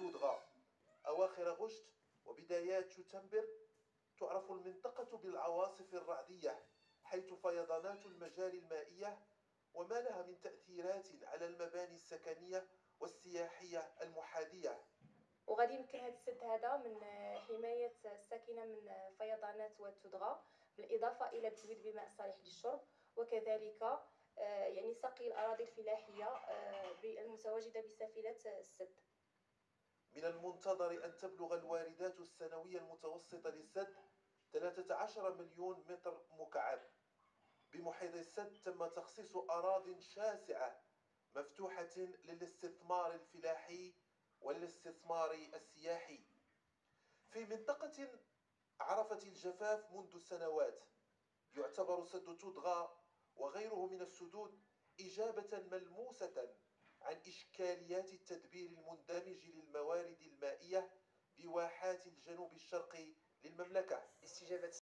تودغا. أواخر غشت وبدايات شتنبر تعرف المنطقة بالعواصف الرعدية، حيث فيضانات المجاري المائية وما لها من تأثيرات على المباني السكنية والسياحية المحاذية. وغادي يمكن هذا السد هذا من حماية الساكنة من فيضانات والتدغى، بالإضافة إلى التزويد بماء صالح للشرب، وكذلك يعني سقي الأراضي الفلاحية المتواجدة بسافلة السد. من المنتظر أن تبلغ الواردات السنوية المتوسطة للسد 13 مليون متر مكعب. بمحيط السد تم تخصيص أراضٍ شاسعة مفتوحة للاستثمار الفلاحي والاستثمار السياحي في منطقة عرفت الجفاف منذ سنوات. يعتبر سد تودغا وغيره من السدود إجابة ملموسة عن إشكاليات التدبير المندمج للموارد المائية بواحات الجنوب الشرقي للمملكة. استجابة